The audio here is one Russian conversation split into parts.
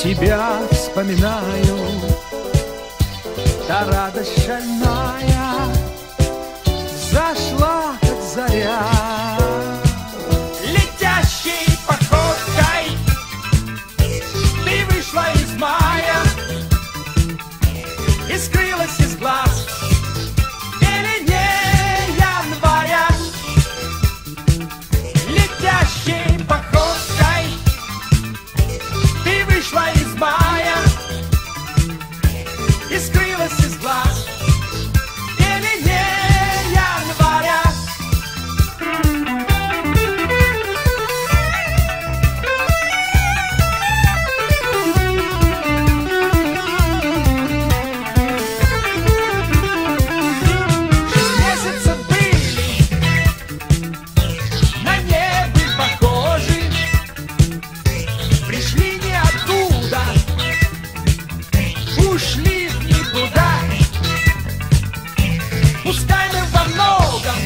Тебя вспоминаю, та радость шальная зашла, как заря. Летящей походкой ты вышла из мая и скрылась из глаз в пелене января. Летящей походкой ты вышла из мая и скрылась из глаз в пелене января. Ушли в никуда. Пускай мы во многом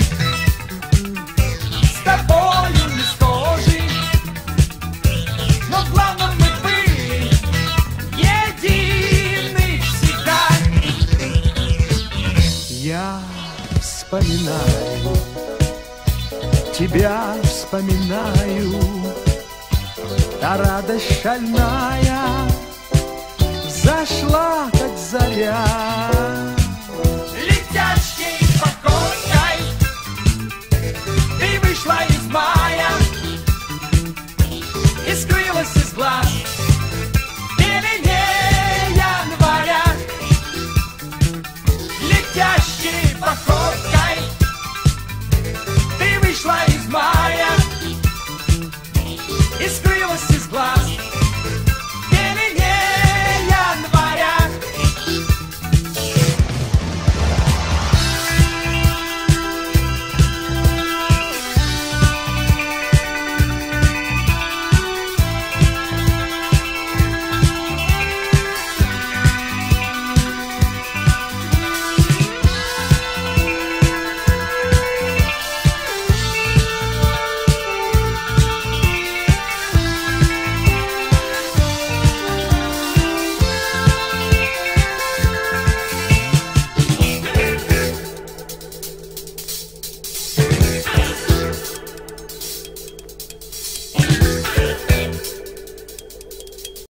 с тобою не схожи, но в главном мы были едины всегда. Я вспоминаю, тебя вспоминаю, та радость шальная зашла, как заря.